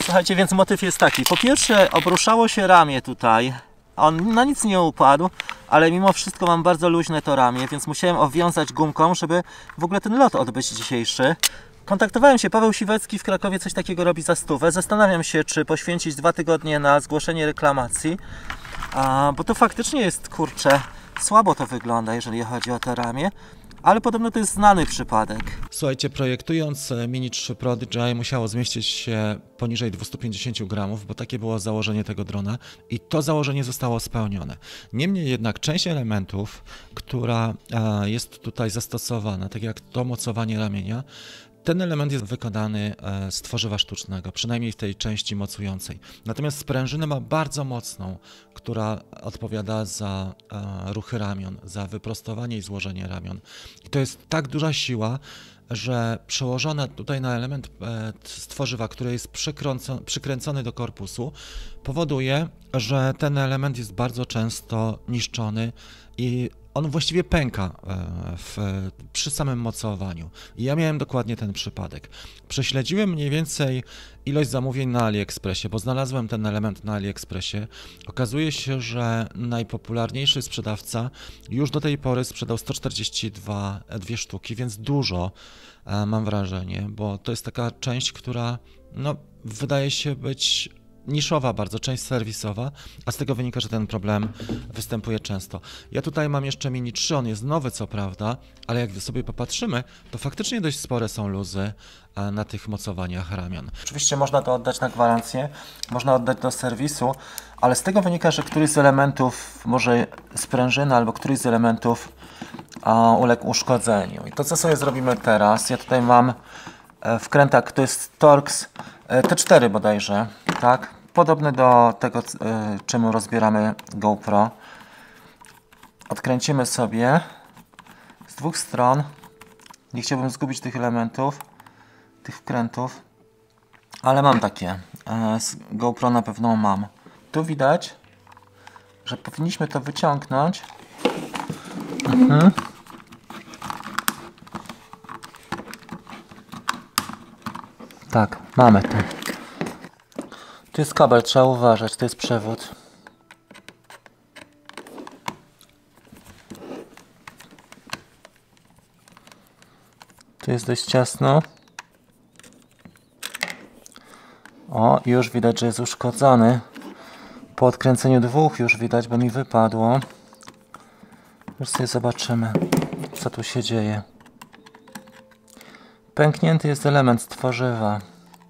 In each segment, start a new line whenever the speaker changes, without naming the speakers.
Słuchajcie, więc motyw jest taki. Po pierwsze, obruszało się ramię tutaj. On na nic nie upadł, ale mimo wszystko mam bardzo luźne to ramię, więc musiałem obwiązać gumką, żeby w ogóle ten lot odbyć dzisiejszy. Kontaktowałem się, Paweł Siwecki w Krakowie coś takiego robi za 100. Zastanawiam się, czy poświęcić 2 tygodnie na zgłoszenie reklamacji, bo to faktycznie jest, kurczę, słabo to wygląda, jeżeli chodzi o to ramię. Ale podobno to jest znany przypadek.
Słuchajcie, projektując Mini 3 Pro DJI musiało zmieścić się poniżej 250 gramów, bo takie było założenie tego drona i to założenie zostało spełnione. Niemniej jednak część elementów, która jest tutaj zastosowana, tak jak to mocowanie ramienia, ten element jest wykonany z tworzywa sztucznego, przynajmniej w tej części mocującej. Natomiast sprężynę ma bardzo mocną, która odpowiada za ruchy ramion, za wyprostowanie i złożenie ramion. I to jest tak duża siła, że przełożona tutaj na element z tworzywa, który jest przykręcony do korpusu, powoduje, że ten element jest bardzo często niszczony i on właściwie pęka przy samym mocowaniu. I ja miałem dokładnie ten przypadek. Prześledziłem mniej więcej ilość zamówień na AliExpressie, bo znalazłem ten element na AliExpressie. Okazuje się, że najpopularniejszy sprzedawca już do tej pory sprzedał 142 sztuki, więc dużo, mam wrażenie, bo to jest taka część, która wydaje się być niszowa bardzo, część serwisowa, a z tego wynika, że ten problem występuje często. Ja tutaj mam jeszcze Mini 3, on jest nowy co prawda, ale jak sobie popatrzymy, to faktycznie dość spore są luzy na tych mocowaniach ramion.
Oczywiście można to oddać na gwarancję, można oddać do serwisu, ale z tego wynika, że któryś z elementów, może sprężyna albo któryś z elementów uległ uszkodzeniu. I to, co sobie zrobimy teraz, ja tutaj mam wkrętak, to jest Torx T4 bodajże, tak? Podobny do tego, czym rozbieramy GoPro. Odkręcimy sobie z 2 stron. Nie chciałbym zgubić tych elementów, tych wkrętów, ale mam takie. Z GoPro na pewno mam. Tu widać, że powinniśmy to wyciągnąć. Tak, mamy to. Tu jest kabel, trzeba uważać, to jest przewód. Tu jest dość ciasno. O, już widać, że jest uszkodzony. Po odkręceniu 2 już widać, bo mi wypadło. Już sobie zobaczymy, co tu się dzieje. Pęknięty jest element z tworzywa.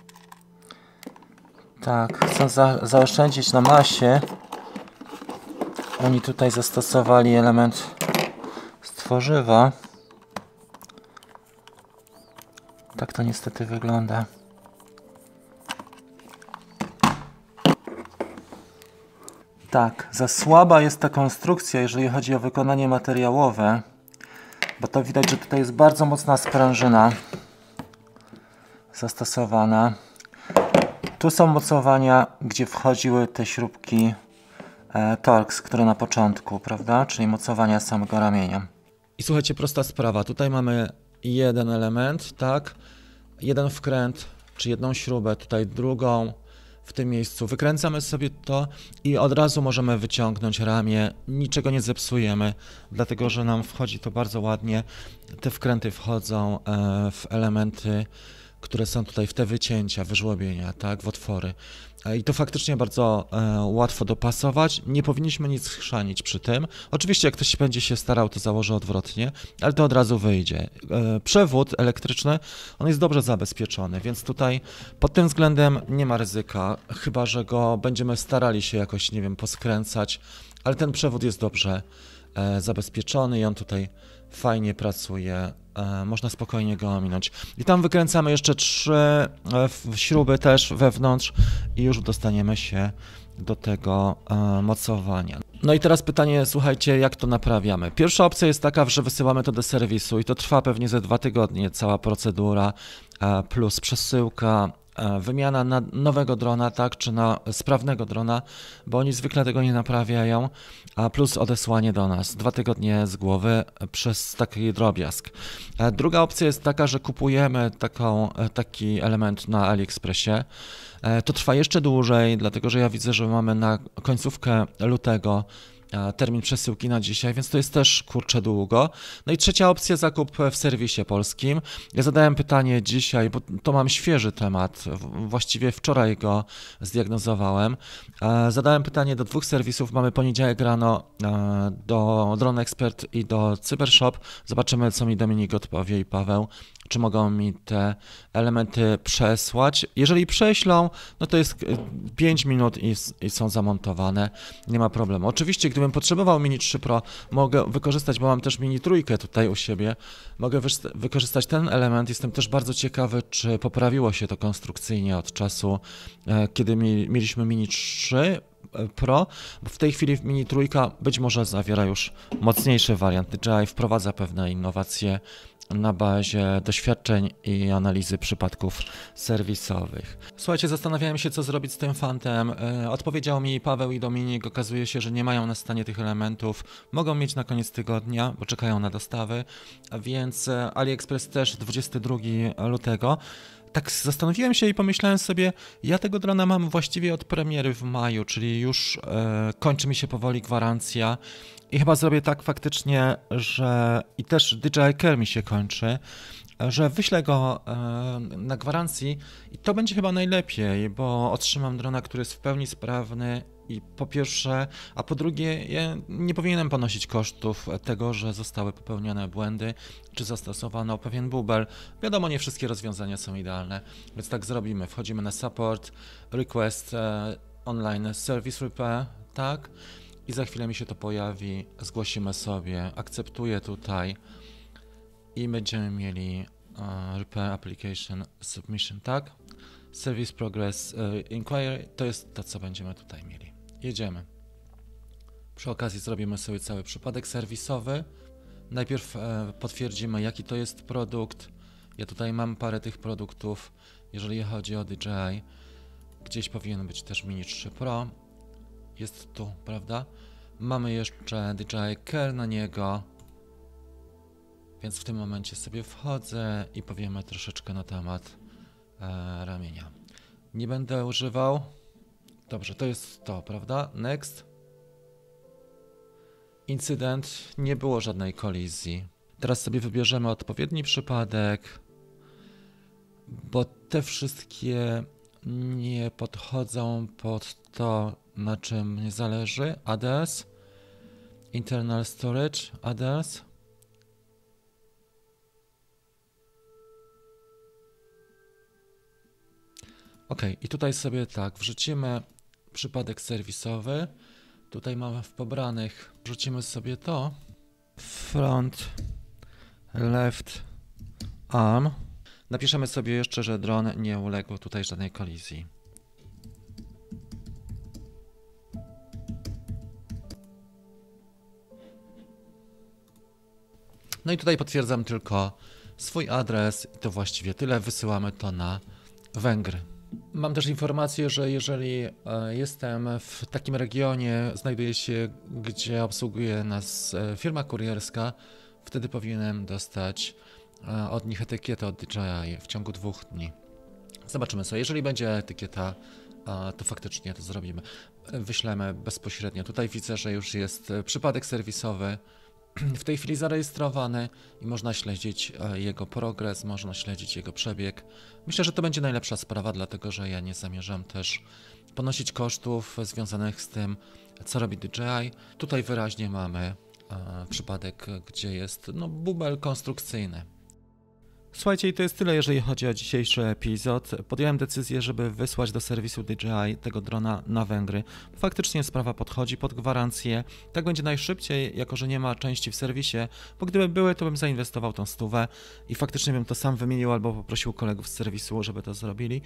Tak, chcąc zaoszczędzić na masie, oni tutaj zastosowali element z tworzywa. Tak to niestety wygląda. Tak, za słaba jest ta konstrukcja, jeżeli chodzi o wykonanie materiałowe, bo to widać, że tutaj jest bardzo mocna sprężyna zastosowana. Tu są mocowania, gdzie wchodziły te śrubki Torx, które na początku, prawda? Czyli mocowania samego ramienia.
I słuchajcie, prosta sprawa. Tutaj mamy jeden element, tak? Jeden wkręt, czy jedną śrubę, tutaj drugą w tym miejscu. Wykręcamy sobie to i od razu możemy wyciągnąć ramię. Niczego nie zepsujemy, dlatego że nam wchodzi to bardzo ładnie. Te wkręty wchodzą w elementy, które są tutaj w te wycięcia, wyżłobienia, tak, w otwory. I to faktycznie bardzo łatwo dopasować. Nie powinniśmy nic chrzanić przy tym. Oczywiście jak ktoś będzie się starał, to założy odwrotnie, ale to od razu wyjdzie. Przewód elektryczny, on jest dobrze zabezpieczony, więc tutaj pod tym względem nie ma ryzyka, chyba że go będziemy starali się jakoś, nie wiem, poskręcać, ale ten przewód jest dobrze zabezpieczony i on tutaj fajnie pracuje, można spokojnie go ominąć. I tam wykręcamy jeszcze 3 śruby też wewnątrz i już dostaniemy się do tego mocowania. No i teraz pytanie, słuchajcie, jak to naprawiamy? Pierwsza opcja jest taka, że wysyłamy to do serwisu i to trwa pewnie ze 2 tygodnie, cała procedura, plus przesyłka, wymiana na nowego drona, tak, czy na sprawnego drona, bo oni zwykle tego nie naprawiają, a plus odesłanie do nas 2 tygodnie z głowy przez taki drobiazg. Druga opcja jest taka, że kupujemy taki element na AliExpressie. To trwa jeszcze dłużej, dlatego że ja widzę, że mamy na końcówkę lutego termin przesyłki na dzisiaj, więc to jest też kurczę długo. No i trzecia opcja, zakup w serwisie polskim. Ja zadałem pytanie dzisiaj, bo to mam świeży temat, właściwie wczoraj go zdiagnozowałem. Zadałem pytanie do 2 serwisów, mamy poniedziałek rano do Drone Expert i do Cybershop. Zobaczymy, co mi Dominik odpowie i Paweł, czy mogą mi te elementy przesłać. Jeżeli prześlą, no to jest 5 minut i są zamontowane, nie ma problemu. Oczywiście, gdybym potrzebował Mini 3 Pro, mogę wykorzystać, bo mam też Mini 3 tutaj u siebie, mogę wykorzystać ten element. Jestem też bardzo ciekawy, czy poprawiło się to konstrukcyjnie od czasu, kiedy mieliśmy Mini 3 Pro, bo w tej chwili Mini 3 być może zawiera już mocniejszy wariant. DJI wprowadza pewne innowacje na bazie doświadczeń i analizy przypadków serwisowych. Słuchajcie, zastanawiałem się, co zrobić z tym fantem. Odpowiedział mi Paweł i Dominik. Okazuje się, że nie mają na stanie tych elementów. Mogą mieć na koniec tygodnia, bo czekają na dostawy, więc AliExpress też 22 lutego. Tak zastanowiłem się i pomyślałem sobie, ja tego drona mam właściwie od premiery w maju, czyli już kończy mi się powoli gwarancja i chyba zrobię tak faktycznie, że i też DJI Care mi się kończy, że wyślę go na gwarancji i to będzie chyba najlepiej, bo otrzymam drona, który jest w pełni sprawny i po pierwsze, a po drugie ja nie powinienem ponosić kosztów tego, że zostały popełnione błędy, czy zastosowano pewien bubel. Wiadomo, nie wszystkie rozwiązania są idealne, więc tak zrobimy. Wchodzimy na support, request, online service repair, tak? I za chwilę mi się to pojawi, zgłosimy sobie, akceptuję tutaj i będziemy mieli repair application submission, tak? Service progress inquiry, to jest to, co będziemy tutaj mieli. Jedziemy. Przy okazji zrobimy sobie cały przypadek serwisowy. Najpierw potwierdzimy, jaki to jest produkt. Ja tutaj mam parę tych produktów, jeżeli chodzi o DJI. Gdzieś powinien być też Mini 3 Pro. Jest tu, prawda? Mamy jeszcze DJI Care na niego. Więc w tym momencie sobie wchodzę i powiemy troszeczkę na temat ramienia. Nie będę używał. Dobrze, to jest to, prawda? Next. Incydent. Nie było żadnej kolizji. Teraz sobie wybierzemy odpowiedni przypadek, bo te wszystkie nie podchodzą pod to, na czym nie zależy. Others. Internal storage. Others. Ok, i tutaj sobie tak, wrzucimy przypadek serwisowy. Tutaj mamy w pobranych, wrzucimy sobie to. Front, left arm. Napiszemy sobie jeszcze, że dron nie uległ tutaj żadnej kolizji. No i tutaj potwierdzam tylko swój adres i to właściwie tyle. Wysyłamy to na Węgry. Mam też informację, że jeżeli jestem w takim regionie, znajduję się, gdzie obsługuje nas firma kurierska, wtedy powinienem dostać od nich etykietę od DJI w ciągu 2 dni. Zobaczymy sobie, jeżeli będzie etykieta, to faktycznie to zrobimy. Wyślemy bezpośrednio. Tutaj widzę, że już jest przypadek serwisowy w tej chwili zarejestrowany i można śledzić jego progres, można śledzić jego przebieg. Myślę, że to będzie najlepsza sprawa, dlatego że ja nie zamierzam też ponosić kosztów związanych z tym, co robi DJI. Tutaj wyraźnie mamy przypadek, gdzie jest bubel konstrukcyjny. Słuchajcie, i to jest tyle, jeżeli chodzi o dzisiejszy epizod. Podjąłem decyzję, żeby wysłać do serwisu DJI tego drona na Węgry. Faktycznie sprawa podchodzi pod gwarancję. Tak będzie najszybciej, jako że nie ma części w serwisie, bo gdyby były, to bym zainwestował tą 100 i faktycznie bym to sam wymienił albo poprosił kolegów z serwisu, żeby to zrobili.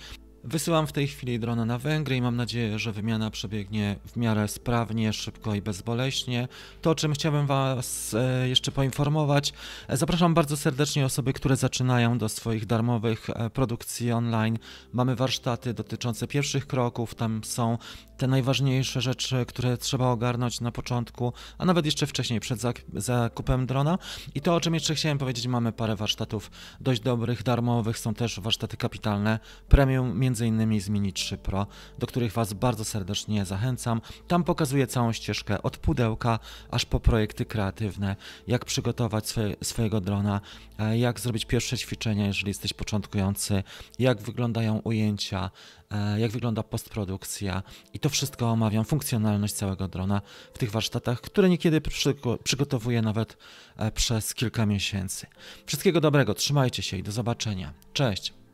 Wysyłam w tej chwili drona na Węgry i mam nadzieję, że wymiana przebiegnie w miarę sprawnie, szybko i bezboleśnie. To, o czym chciałbym Was jeszcze poinformować, zapraszam bardzo serdecznie osoby, które zaczynają do swoich darmowych produkcji online. Mamy warsztaty dotyczące pierwszych kroków, tam są te najważniejsze rzeczy, które trzeba ogarnąć na początku, a nawet jeszcze wcześniej, przed zakupem drona. I to, o czym jeszcze chciałem powiedzieć, mamy parę warsztatów dość dobrych, darmowych, są też warsztaty kapitalne, premium, między innymi z Mini 3 Pro, do których Was bardzo serdecznie zachęcam. Tam pokazuję całą ścieżkę od pudełka aż po projekty kreatywne, jak przygotować swojego drona, jak zrobić pierwsze ćwiczenia, jeżeli jesteś początkujący, jak wyglądają ujęcia, jak wygląda postprodukcja i to wszystko omawiam, funkcjonalność całego drona w tych warsztatach, które niekiedy przygotowuję nawet przez kilka miesięcy. Wszystkiego dobrego, trzymajcie się i do zobaczenia. Cześć!